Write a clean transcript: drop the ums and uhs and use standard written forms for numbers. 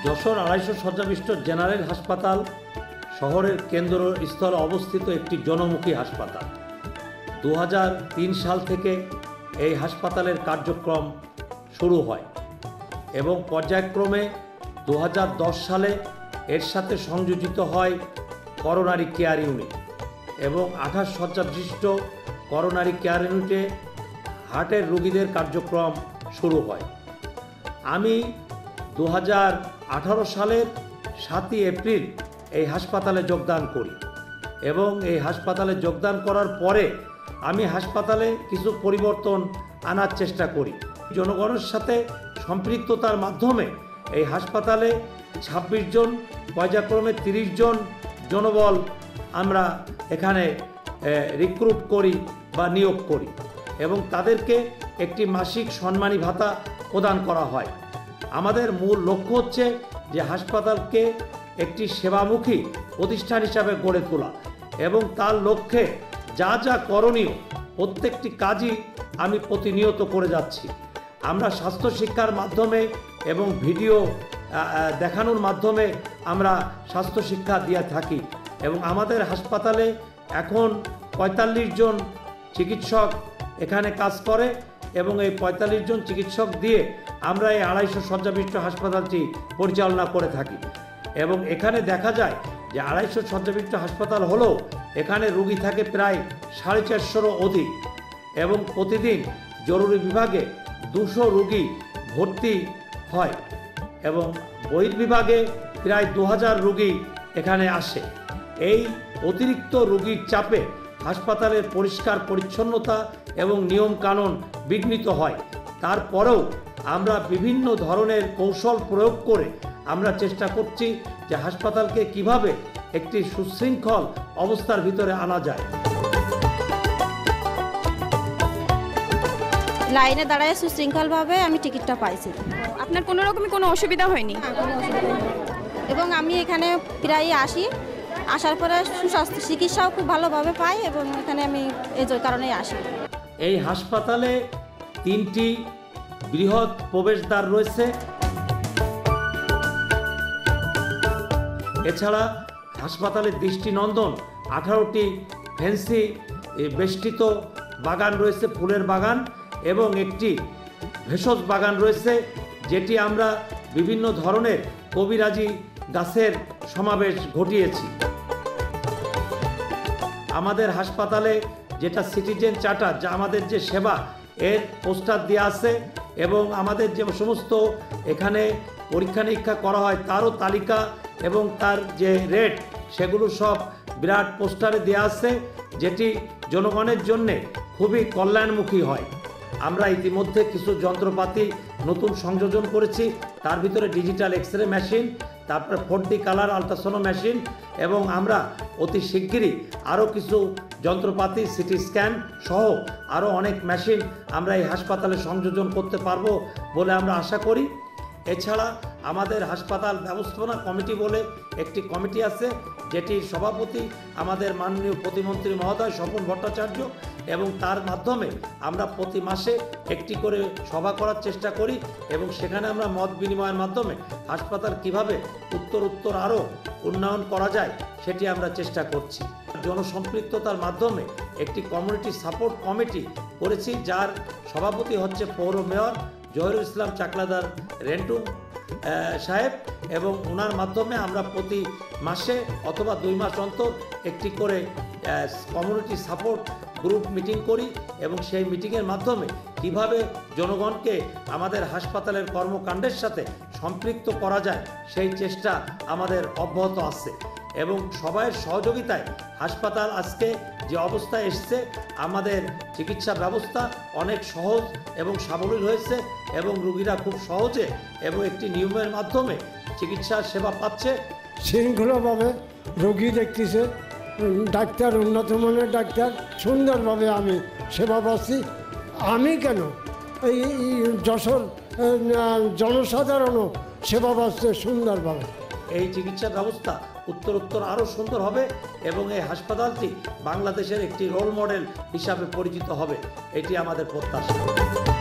Jessore 250 শয্যাবিশিষ্ট general হাসপাতাল শহরের কেন্দ্রস্থলে অবস্থিত একটি জনমুখী হাসপাতাল। 2003 সাল থেকে এই হাসপাতালের কার্যক্রম শুরু হয় এবং পর্যায়ক্রমে 2010 সালে এর সাথে সংযোজিত হয় করোনারি কেয়ার ইউনিট এবং 28 শয্যা বিশিষ্ট করোনারি কেয়ার ইউনিটে হার্টের রোগীদের কার্যক্রম শুরু হয়। আমি 2018 সালের 7ই এপ্রিল এই হাসপাতালে যোগদান করি এবং এই হাসপাতালে যোগদান করার পরে আমি হাসপাতালে কিছু পরিবর্তন আনার চেষ্টা করি। জনগণের সাথে সম্পৃক্ততার মাধ্যমে এই হাসপাতালে 26 জন, পর্যায়ক্রমে 30 জন জনবল আমরা এখানে রিক্রুট করি বা নিয়োগ করি এবং তাদেরকে একটি মাসিক সম্মানী ভাতা প্রদান করা হয়। আমাদের মূল লক্ষ্য হচ্ছে যে হাসপাতালকে একটি সেবামুখী প্রতিষ্ঠান হিসাবে গড়ে তোলা এবং তার লক্ষ্যে যা যা করণীয় প্রত্যেকটি কাজই আমি প্রতিনিয়ত করে যাচ্ছি। আমরা স্বাস্থ্য শিক্ষার মাধ্যমে এবং ভিডিও দেখানোর মাধ্যমে আমরা স্বাস্থ্য শিক্ষা দিয়ে থাকি এবং আমাদের হাসপাতালে এখন 45 জন চিকিৎসক এখানে কাজ করে এবং এই 45 জন চিকিৎসক দিয়ে আমরা এই 250 শয্যাবিশিষ্ট হাসপাতালটি পরিচালনা করে থাকি এবং এখানে দেখা যায় যে 250 শয্যাবিশিষ্ট হাসপাতাল হলেও এখানে রোগী থাকে প্রায় 450-এরও অধিক এবং প্রতিদিন জরুরি বিভাগে 200 রোগী ভর্তি হয় এবং বহির্বিভাগে প্রায় 2000 রোগী এখানে আসে। এই অতিরিক্ত রোগীর চাপে হাসপাতালের পরিষ্কার পরিচ্ছন্নতা এবং নিয়মকানুন বিঘ্নিত হয়। তারপরেও আমরা বিভিন্ন ধরনের কৌশল প্রয়োগ করে আমরা চেষ্টা করছি যে হাসপাতালকে কিভাবে একটি সুশৃঙ্খল অবস্থার ভিতরে আনা যায়। লাইনে দাঁড়ায় সুশৃঙ্খলভাবে আমি টিকিটটা পাইছি। আপনার কোনো রকমের কোনো অসুবিধা হয়নি? এবং আমি এখানে প্রায় আসার পরে সুস্বাস্থ্য চিকিৎসাও খুব ভালোভাবে পাই এবং এখানে আমি এই কারণেই আসি। এই হাসপাতালে 3টি বৃহৎ প্রবেশদ্বার রয়েছে। এছাড়া হাসপাতালের দৃষ্টিনন্দন 18টি ফেন্সি বেষ্টিত বাগান রয়েছে, ফুলের বাগান এবং একটি ভেষজ বাগান রয়েছে, যেটি আমরা বিভিন্ন ধরনের কবিরাজি গাছের সমাবেশ ঘটিয়েছি। আমাদের হাসপাতালে যেটা সিটিজেন চার্টার, যা আমাদের যে সেবা, এর পোস্টার দেওয়া আছে এবং আমাদের যে সমস্ত এখানে পরীক্ষা নিরীক্ষা করা হয় তারও তালিকা এবং তার যে রেট সেগুলো সব বিরাট পোস্টারে দেওয়া আছে, যেটি জনগণের জন্যে খুবই কল্যাণমুখী হয়। আমরা ইতিমধ্যে কিছু যন্ত্রপাতি নতুন সংযোজন করেছি, তার ভিতরে ডিজিটাল এক্সরে মেশিন, তারপরে 4D কালার আলট্রাসোনো মেশিন এবং আমরা অতি শিগগিরই আরও কিছু যন্ত্রপাতি, সিটি স্ক্যান সহ আরও অনেক মেশিন আমরা এই হাসপাতালে সংযোজন করতে পারবো বলে আমরা আশা করি। এছাড়া আমাদের হাসপাতাল ব্যবস্থাপনা কমিটি বলে একটি কমিটি আছে, যেটির সভাপতি আমাদের মাননীয় প্রতিমন্ত্রী মহোদয় স্বপন ভট্টাচার্য এবং তার মাধ্যমে আমরা প্রতি মাসে একটি করে সভা করার চেষ্টা করি এবং সেখানে আমরা মত বিনিময়ের মাধ্যমে হাসপাতাল কিভাবে উত্তর আরও উন্নয়ন করা যায় সেটি আমরা চেষ্টা করছি। জনসম্পৃক্ততার মাধ্যমে একটি কমিউনিটি সাপোর্ট কমিটি করেছি, যার সভাপতি হচ্ছে পৌর মেয়র জহিরুল ইসলাম চাকলাদার রেন্টু সাহেব এবং ওনার মাধ্যমে আমরা প্রতি মাসে অথবা 2 মাস অন্তর একটি করে কমিউনিটি সাপোর্ট গ্রুপ মিটিং করি এবং সেই মিটিংয়ের মাধ্যমে কিভাবে জনগণকে আমাদের হাসপাতালের কর্মকাণ্ডের সাথে সম্পৃক্ত করা যায় সেই চেষ্টা আমাদের অব্যাহত আছে এবং সবাইয়ের সহযোগিতায় হাসপাতাল আজকে যে অবস্থায় এসছে, আমাদের চিকিৎসা ব্যবস্থা অনেক সহজ এবং সাবলীল হয়েছে এবং রোগীরা খুব সহজে এবং একটি নিয়মের মাধ্যমে চিকিৎসা সেবা পাচ্ছে। শৃঙ্খলাভাবে রোগী দেখতেছে, ডাক্তার উন্নত মানের ডাক্তার, সুন্দরভাবে আমি সেবা পাচ্ছি। আমি কেন, এই যশোর জনসাধারণও সেবা পাচ্ছে সুন্দরভাবে। এই চিকিৎসা ব্যবস্থা উত্তর আরও সুন্দর হবে এবং এই হাসপাতালটি বাংলাদেশের একটি রোল মডেল হিসাবে পরিচিত হবে, এটি আমাদের প্রত্যাশা।